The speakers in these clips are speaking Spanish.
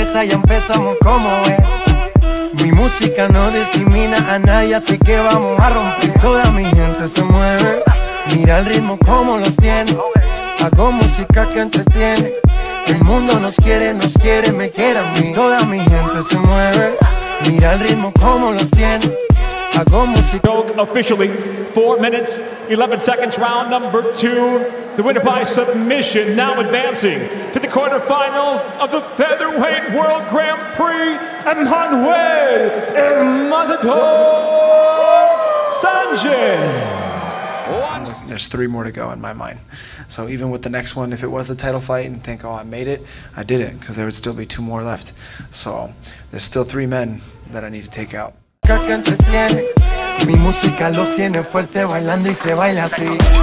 empieza, ya empezamos como es. Mi música no discrimina a nadie, así que vamos a romper. Toda mi gente se mueve, mira el ritmo como los tiene. Hago música que entretiene. El mundo nos quiere, me quiere a mí. Toda mi gente se mueve, mira el ritmo como los tiene. Hago música. Officially 4 minutes, 11 seconds, round number 2. The winner by submission, now advancing to the quarterfinals of the Featherweight World Grand Prix, Emmanuel Sanchez. There's 3 more to go in my mind. So even with the next one, if it was the title fight and think, oh, I made it, I didn't, because there would still be 2 more left. So there's still 3 men that I need to take out. Que entretiene, mi música los tiene fuerte bailando y se baila así.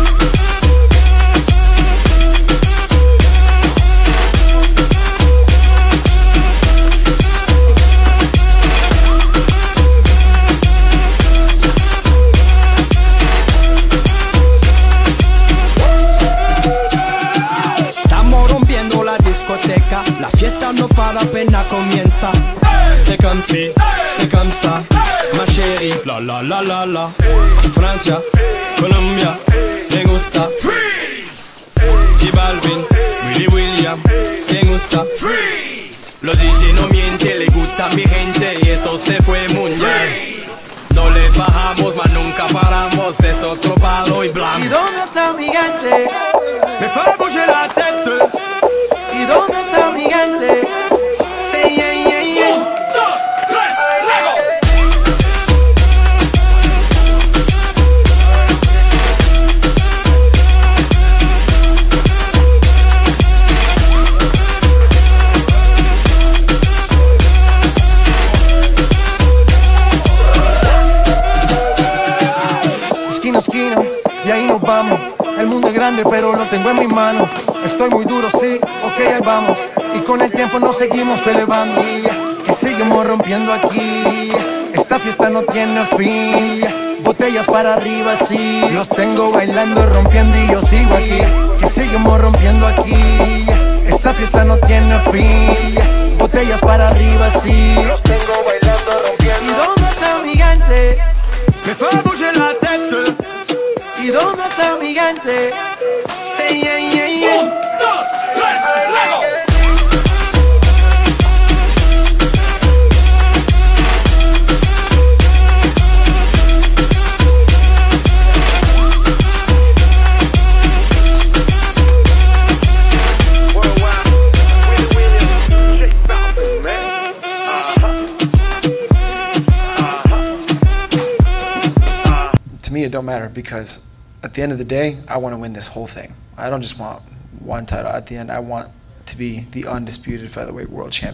Estamos rompiendo la discoteca, la fiesta no para, apenas comienza. C'est comme si, c'est comme ça, ma chérie. La la la la la. Francia, Colombia, me gusta. Freeze. Y Balvin, Willy William, me gusta. Freeze. Los DJ no mienten, le gusta a mi gente y eso se fue mundial. No le bajamos, mas nunca paramos, es otro palo y blanco. ¿Y dónde está mi gente? Me fait bouger la tête. ¿Y dónde está mi gente? Say yeah yeah yeah. Esquina, y ahí nos vamos. El mundo es grande, pero lo tengo en mis manos. Estoy muy duro, sí, ok, ahí vamos. Y con el tiempo nos seguimos elevando. Que seguimos rompiendo aquí. Esta fiesta no tiene fin. Botellas para arriba, sí. Los tengo bailando, rompiendo y yo sigo aquí. Que seguimos rompiendo aquí. Esta fiesta no tiene fin. Botellas para arriba, sí. Los tengo bailando, rompiendo. ¿Y dónde está mi gente? Me fait bouger la tête. ¿Y dónde está mi gente? Say yeah yeah yeah. 1, 2, 3, luego. To me, it don't matter, because at the end of the day, I want to win this whole thing. I don't just want one title. At the end, I want to be the undisputed featherweight world champion.